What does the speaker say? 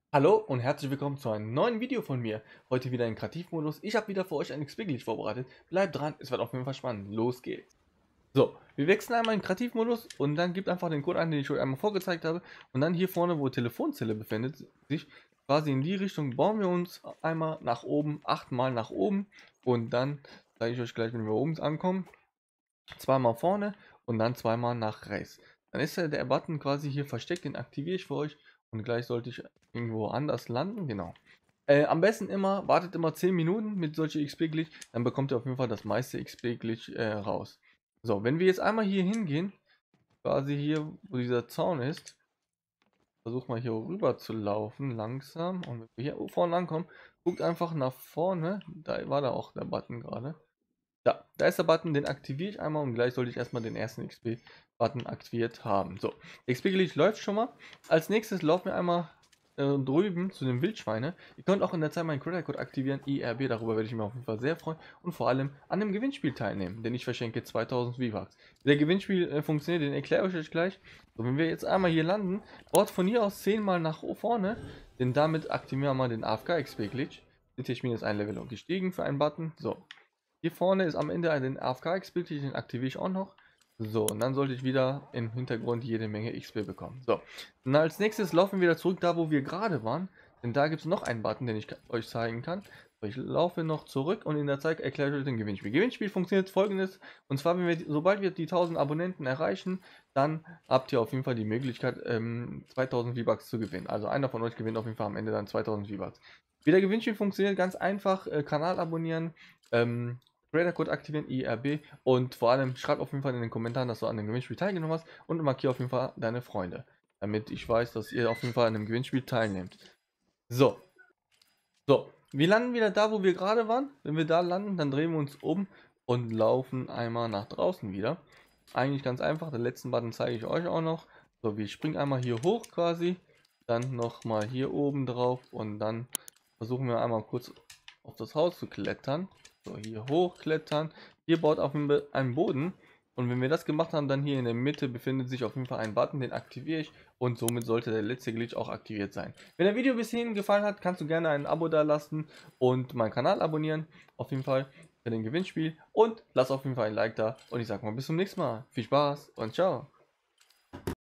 Hallo und herzlich willkommen zu einem neuen Video von mir. Heute wieder in Kreativmodus. Ich habe wieder für euch ein XP-Glitch vorbereitet. Bleibt dran, es wird auf jeden Fall spannend. Los geht's. So, wir wechseln einmal in Kreativmodus und dann gebt einfach den Code ein, den ich euch einmal vorgezeigt habe. Und dann hier vorne, wo Telefonzelle befindet sich, quasi in die Richtung bauen wir uns einmal nach oben, 8-mal nach oben. Und dann zeige ich euch gleich, wenn wir oben ankommen, zweimal vorne und dann zweimal nach rechts. Dann ist ja der Button quasi hier versteckt, den aktiviere ich für euch und gleich sollte ich irgendwo anders landen, genau. Am besten immer, wartet immer 10 Minuten mit solchen XP-Glitch, dann bekommt ihr auf jeden Fall das meiste XP-Glitch raus. So, wenn wir jetzt einmal hier hingehen, quasi hier, wo dieser Zaun ist, versucht mal hier rüber zu laufen, langsam, und wenn wir hier vorne ankommen, guckt einfach nach vorne, da war da auch der Button gerade. Da ist der Button, den aktiviere ich einmal und gleich sollte ich erstmal den ersten XP-Button aktiviert haben. So, XP-Glitch läuft schon mal. Als nächstes laufen wir einmal drüben zu den Wildschweine. Ihr könnt auch in der Zeit meinen Credit-Code aktivieren, IRB, darüber werde ich mich auf jeden Fall sehr freuen und vor allem an dem Gewinnspiel teilnehmen, denn ich verschenke 2000 V-Bucks. Wie der Gewinnspiel funktioniert, den erkläre ich euch gleich. So, wenn wir jetzt einmal hier landen, baut von hier aus 10 mal nach vorne, denn damit aktivieren wir mal den AFK-XP-Glitch. Ich bin jetzt ein Level gestiegen für einen Button. So, hier vorne ist am Ende ein AFK-XP, den aktiviere ich auch noch. So, und dann sollte ich wieder im Hintergrund jede Menge XP bekommen. So, und als nächstes laufen wir wieder zurück, da wo wir gerade waren. Denn da gibt es noch einen Button, den ich euch zeigen kann. So, ich laufe noch zurück und in der Zeit erkläre ich euch den Gewinnspiel. Gewinnspiel funktioniert folgendes. Und zwar, sobald wir die 1000 Abonnenten erreichen, dann habt ihr auf jeden Fall die Möglichkeit, 2000 V-Bucks zu gewinnen. Also einer von euch gewinnt auf jeden Fall am Ende dann 2000 V-Bucks. Wie der Gewinnspiel funktioniert, ganz einfach, Kanal abonnieren, Creator-Code aktivieren, IRB, und vor allem schreib auf jeden Fall in den Kommentaren, dass du an dem Gewinnspiel teilgenommen hast und markiere auf jeden Fall deine Freunde, damit ich weiß, dass ihr auf jeden Fall an dem Gewinnspiel teilnehmt. So, wir landen wieder da, wo wir gerade waren. Wenn wir da landen, dann drehen wir uns um und laufen einmal nach draußen wieder. Eigentlich ganz einfach, den letzten Button zeige ich euch auch noch. So, wir springen einmal hier hoch quasi, dann nochmal hier oben drauf und dann versuchen wir einmal kurz auf das Haus zu klettern. So, hier hochklettern. Hier baut auf einen Boden. Und wenn wir das gemacht haben, dann hier in der Mitte befindet sich auf jeden Fall ein Button, den aktiviere ich. Und somit sollte der letzte Glitch auch aktiviert sein. Wenn das Video bis hierhin gefallen hat, kannst du gerne ein Abo da lassen und meinen Kanal abonnieren. Auf jeden Fall für den Gewinnspiel. Und lass auf jeden Fall ein Like da. Und ich sag mal bis zum nächsten Mal. Viel Spaß und ciao.